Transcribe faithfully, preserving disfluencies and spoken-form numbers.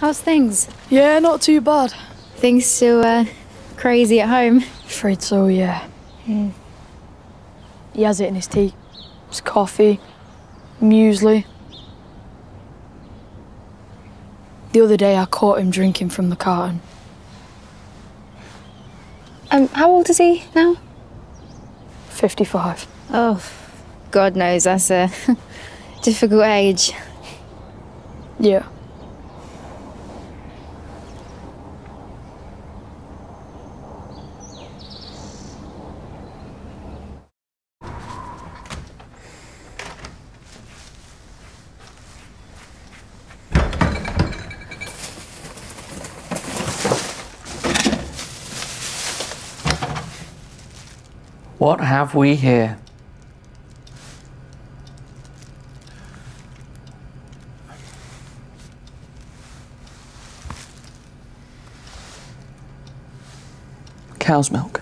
How's things? Yeah, not too bad. Things still uh, crazy at home? Afraid so, yeah. Mm. He has it in his tea. His coffee, muesli. The other day I caught him drinking from the carton. Um, how old is he now? fifty-five. Oh, God knows, that's a difficult age. Yeah. What have we here? Cow's milk.